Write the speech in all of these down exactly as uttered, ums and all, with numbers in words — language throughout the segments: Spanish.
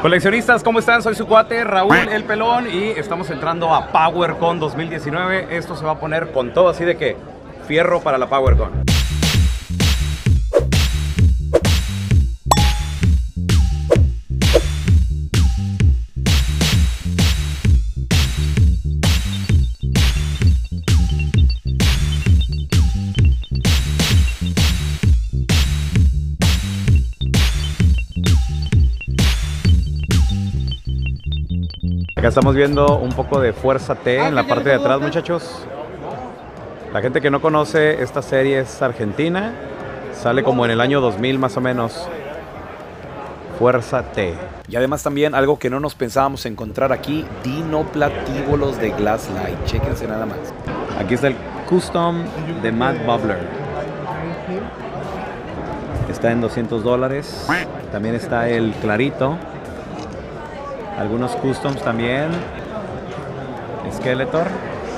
Coleccionistas, ¿cómo están? Soy su cuate Raúl el Pelón y estamos entrando a PowerCon dos mil diecinueve. Esto se va a poner con todo, así de que fierro para la PowerCon. Acá estamos viendo un poco de Fuerza T en la parte de atrás, muchachos. La gente que no conoce, esta serie es argentina. Sale como en el año dos mil más o menos. Fuerza T. Y además también algo que no nos pensábamos encontrar aquí, dinoplatíbulos de Glass-Lite. Chéquense nada más. Aquí está el Custom de Matt Bubbler. Está en doscientos dólares. También está el clarito. Algunos customs también. Skeletor.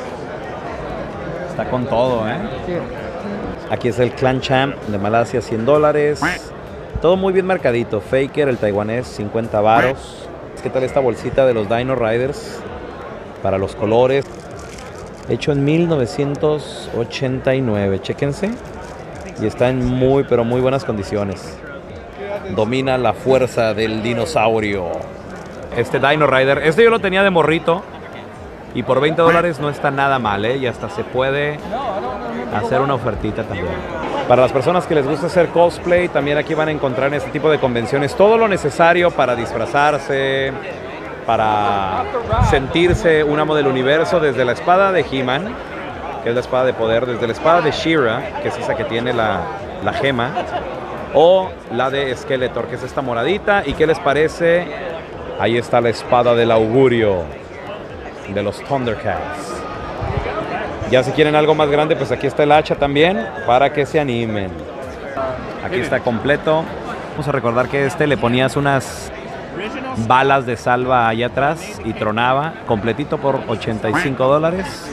Está con todo, ¿eh? Aquí es el Clan Champ de Malasia, cien dólares. Todo muy bien marcadito. Faker, el taiwanés, cincuenta varos. ¿Qué tal esta bolsita de los Dino Riders? Para los colores. Hecho en mil novecientos ochenta y nueve. Chéquense. Y está en muy, pero muy buenas condiciones. Domina la fuerza del dinosaurio. Este Dino Rider, este yo lo tenía de morrito y por veinte dólares no está nada mal, ¿eh? Y hasta se puede hacer una ofertita también. Para las personas que les gusta hacer cosplay, también aquí van a encontrar en este tipo de convenciones todo lo necesario para disfrazarse, para sentirse un amo del universo, desde la espada de He-Man, que es la espada de poder, desde la espada de She-Ra, que es esa que tiene la, la gema, o la de Skeletor, que es esta moradita. ¿Y qué les parece? Ahí está la espada del augurio de los Thundercats. Ya si quieren algo más grande, pues aquí está el hacha también para que se animen. Aquí está completo. Vamos a recordar que este le ponías unas balas de salva allá atrás y tronaba. Completito por ochenta y cinco dólares.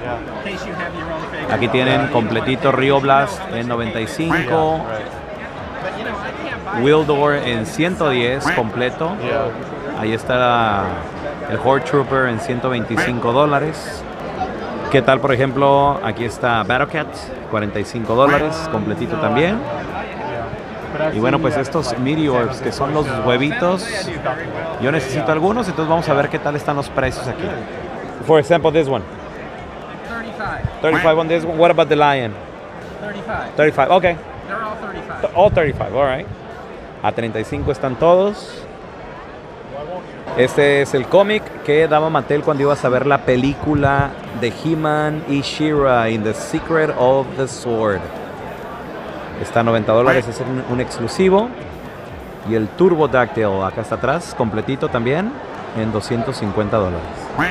Aquí tienen completito Rio Blast en noventa y cinco. Wildor en ciento diez completo. Ahí está el Horde Trooper en ciento veinticinco dólares. ¿Qué tal, por ejemplo? Aquí está Battlecat, cuarenta y cinco dólares, completito también. Y bueno, pues estos Meteors, que son los huevitos. Yo necesito algunos, entonces vamos a ver qué tal están los precios aquí. For example, this one. thirty-five. thirty-five on this one. What about the lion? thirty-five. thirty-five, okay. They're all thirty-five. All thirty-five, all right. A treinta y cinco están todos. Este es el cómic que daba Mattel cuando ibas a ver la película de He-Man y She-Ra in The Secret of the Sword. Está a noventa dólares, es un, un exclusivo. Y el Turbo Dactyl acá está atrás, completito también, en doscientos cincuenta dólares.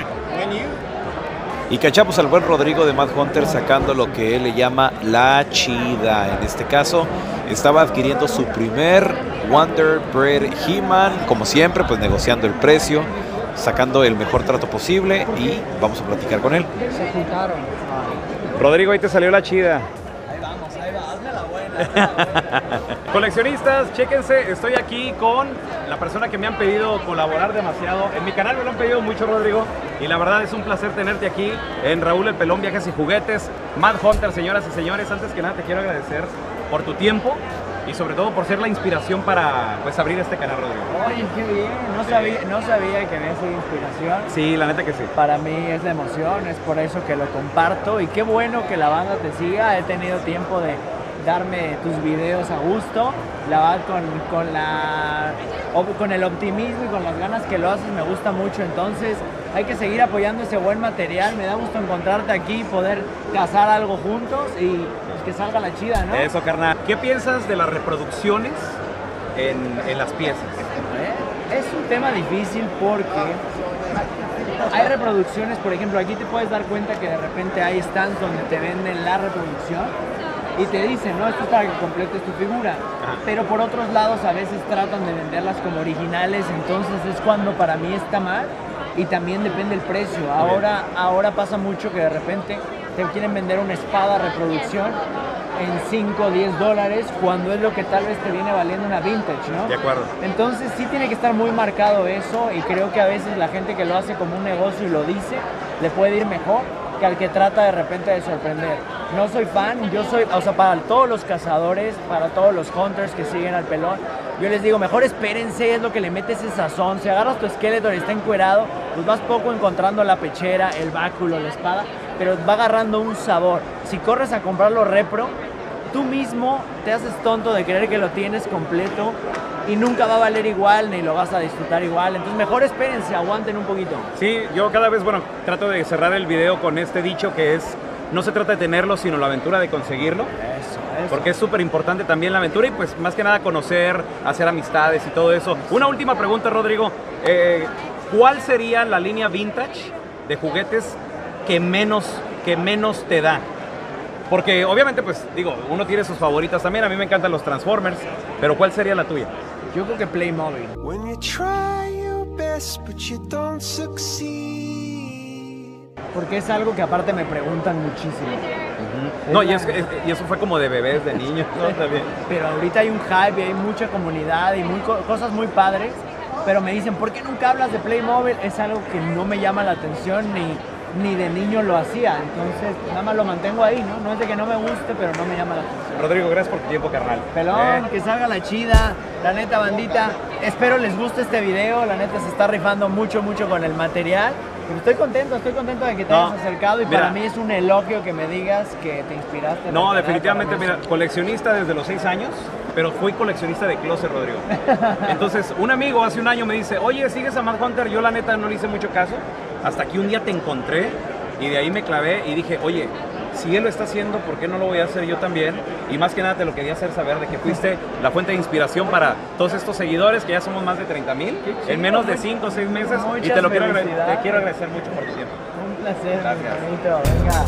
Y cachamos al buen Rodrigo de Mad Hunter sacando lo que él le llama la chida. En este caso, estaba adquiriendo su primer Wonder Bread He-Man, como siempre, pues negociando el precio, sacando el mejor trato posible y vamos a platicar con él. Se juntaron. Rodrigo, ahí te salió la chida. Ahí vamos, ahí va, hazme la buena. Coleccionistas, chéquense, estoy aquí con la persona que me han pedido colaborar demasiado. En mi canal me lo han pedido mucho, Rodrigo, y la verdad es un placer tenerte aquí en Raúl el Pelón, Viajes y Juguetes, Mad Hunter. Señoras y señores, antes que nada te quiero agradecer por tu tiempo y sobre todo por ser la inspiración para, pues, abrir este canal, Rodrigo. Oye, qué bien. No sabía, no sabía que había sido inspiración. Sí, la neta que sí. Para mí es la emoción, es por eso que lo comparto. Y qué bueno que la banda te siga. He tenido tiempo de darme tus videos a gusto. La verdad, con, con, la, con el optimismo y con las ganas que lo haces, me gusta mucho. Entonces, hay que seguir apoyando ese buen material. Me da gusto encontrarte aquí, poder cazar algo juntos y pues, que salga la chida, ¿no? Eso, carnal. ¿Qué piensas de las reproducciones en, en las piezas? Es un tema difícil porque hay reproducciones, por ejemplo, aquí te puedes dar cuenta que de repente hay stands donde te venden la reproducción y te dicen, no, esto es para que completes tu figura. Ajá. Pero por otros lados a veces tratan de venderlas como originales, entonces es cuando para mí está mal y también depende el precio. Ahora, ahora pasa mucho que de repente te quieren vender una espada reproducción en cinco o diez dólares cuando es lo que tal vez te viene valiendo una vintage, ¿no? De acuerdo. Entonces sí tiene que estar muy marcado eso y creo que a veces la gente que lo hace como un negocio y lo dice, le puede ir mejor que al que trata de repente de sorprender. No soy fan, yo soy, o sea, para todos los cazadores, para todos los hunters que siguen al pelón, yo les digo, mejor espérense, es lo que le mete ese sazón. Si agarras tu esqueleto y está encuerado, pues vas poco encontrando la pechera, el báculo, la espada, pero va agarrando un sabor. Si corres a comprarlo repro, tú mismo te haces tonto de creer que lo tienes completo y nunca va a valer igual ni lo vas a disfrutar igual. Entonces mejor espérense, aguanten un poquito. Sí, yo cada vez, bueno, trato de cerrar el video con este dicho que es, no se trata de tenerlo, sino la aventura de conseguirlo. Eso, eso. Porque es súper importante también la aventura y pues más que nada conocer, hacer amistades y todo eso. Una última pregunta, Rodrigo. Eh, ¿Cuál sería la línea vintage de juguetes que menos, que menos te da? Porque obviamente, pues, digo, uno tiene sus favoritas también. A mí me encantan los Transformers, pero ¿cuál sería la tuya? Yo creo que Playmobil. When you try your best, but you don't succeed. Porque es algo que aparte me preguntan muchísimo. Uh-huh. No, y, es, es, y eso fue como de bebés, de niños, ¿no? También. Pero ahorita hay un hype y hay mucha comunidad y muy, cosas muy padres. Pero me dicen, ¿por qué nunca hablas de Playmobil? Es algo que no me llama la atención ni... ni de niño lo hacía, entonces nada más lo mantengo ahí, ¿no? No es de que no me guste, pero no me llama la atención. Rodrigo, gracias por tu tiempo, carnal. Pelón, eh. que salga la chida, la neta, bandita. Espero les guste este video, la neta se está rifando mucho, mucho con el material. Pero estoy contento, estoy contento de que te no, hayas acercado y mira, para mí es un elogio que me digas que te inspiraste. No, definitivamente, mira, coleccionista desde los seis años, pero fui coleccionista de closet, Rodrigo. Entonces, un amigo hace un año me dice, oye, ¿sigues a Mad Hunter? Yo la neta no le hice mucho caso, hasta que un día te encontré y de ahí me clavé y dije, oye, si él lo está haciendo, ¿por qué no lo voy a hacer yo también? Y más que nada te lo quería hacer saber de que fuiste la fuente de inspiración para todos estos seguidores, que ya somos más de treinta mil, en menos de cinco o seis meses. Y te lo quiero, te quiero agradecer mucho por tu tiempo. Un placer, gracias. Bonito. Venga.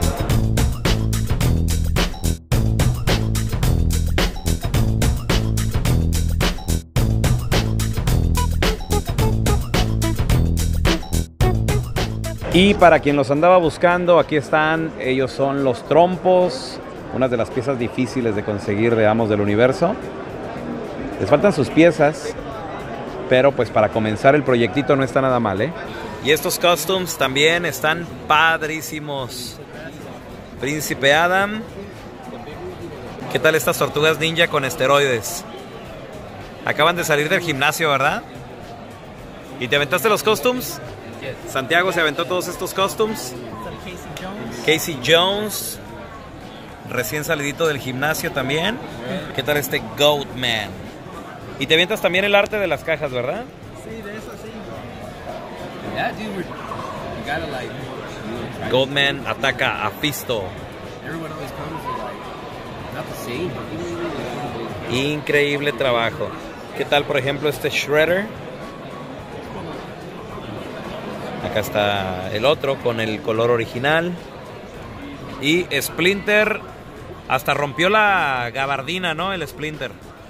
Y para quien los andaba buscando, aquí están, ellos son los trompos, una de las piezas difíciles de conseguir de Amos del Universo. Les faltan sus piezas, pero pues para comenzar el proyectito no está nada mal, ¿eh? Y estos costumes también están padrísimos. Príncipe Adam. ¿Qué tal estas tortugas ninja con esteroides? Acaban de salir del gimnasio, ¿verdad? ¿Y te aventaste los costumes? Santiago se aventó todos estos costumes. Casey Jones, recién salidito del gimnasio también. ¿Qué tal este Goatman? Y te avientas también el arte de las cajas, ¿verdad? Sí, de eso sí. Yeah, dude, you gotta like. Goatman ataca a Fisto. Every one of those colors are like not the same. Increíble trabajo. ¿Qué tal, por ejemplo, este Shredder? Acá está el otro con el color original. Y Splinter hasta rompió la gabardina, ¿no? El Splinter.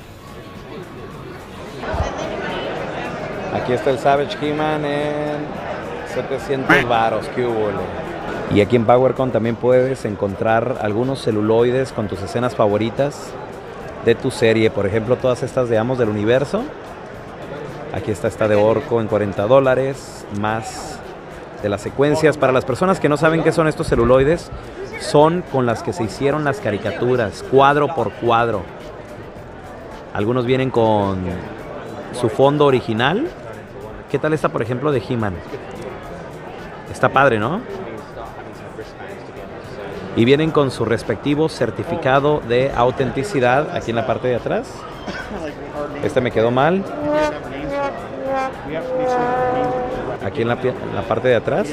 Aquí está el Savage He-Man en setecientos varos. ¿Qué hubo? Y aquí en PowerCon también puedes encontrar algunos celuloides con tus escenas favoritas de tu serie. Por ejemplo, todas estas de Amos del Universo. Aquí está esta de Orco en cuarenta dólares. Más de las secuencias. Para las personas que no saben qué son estos celuloides, son con las que se hicieron las caricaturas, cuadro por cuadro. Algunos vienen con su fondo original. ¿Qué tal esta, por ejemplo, de He-Man? Está padre, ¿no? Y vienen con su respectivo certificado de autenticidad aquí en la parte de atrás. Este me quedó mal. Aquí en la, en la parte de atrás,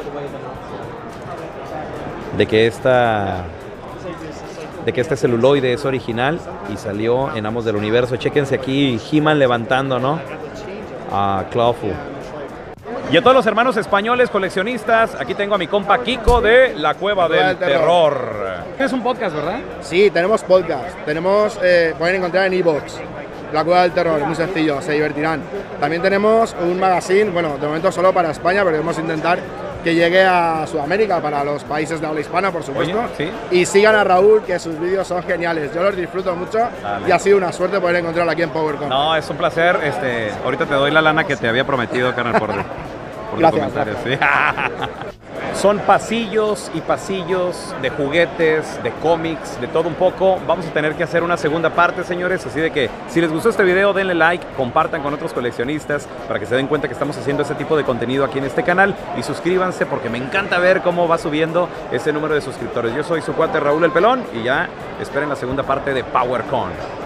de que esta de que este celuloide es original y salió en Amos del Universo. Chéquense aquí He-Man levantando, ¿no? A Clawful. Y a todos los hermanos españoles coleccionistas, aquí tengo a mi compa Kiko de La Cueva del, del Terror. Terror. Es un podcast, ¿verdad? Sí, tenemos podcast. Tenemos, eh, pueden encontrar en iVoox. La Cueva del Terror, muy sencillo, se divertirán. También tenemos un magazine, bueno, de momento solo para España, pero vamos a intentar que llegue a Sudamérica, para los países de habla hispana, por supuesto. Oye, ¿sí? Y sigan a Raúl, que sus vídeos son geniales. Yo los disfruto mucho. Dale. Y ha sido una suerte poder encontrarlo aquí en PowerCon. No, es un placer. Este, ahorita te doy la lana que te había prometido, carnal, por, por Gracias, los comentarios. ¿Sí? Son pasillos y pasillos de juguetes, de cómics, de todo un poco. Vamos a tener que hacer una segunda parte, señores. Así de que si les gustó este video, denle like, compartan con otros coleccionistas para que se den cuenta que estamos haciendo ese tipo de contenido aquí en este canal. Y suscríbanse porque me encanta ver cómo va subiendo ese número de suscriptores. Yo soy su cuate Raúl el Pelón y ya esperen la segunda parte de PowerCon.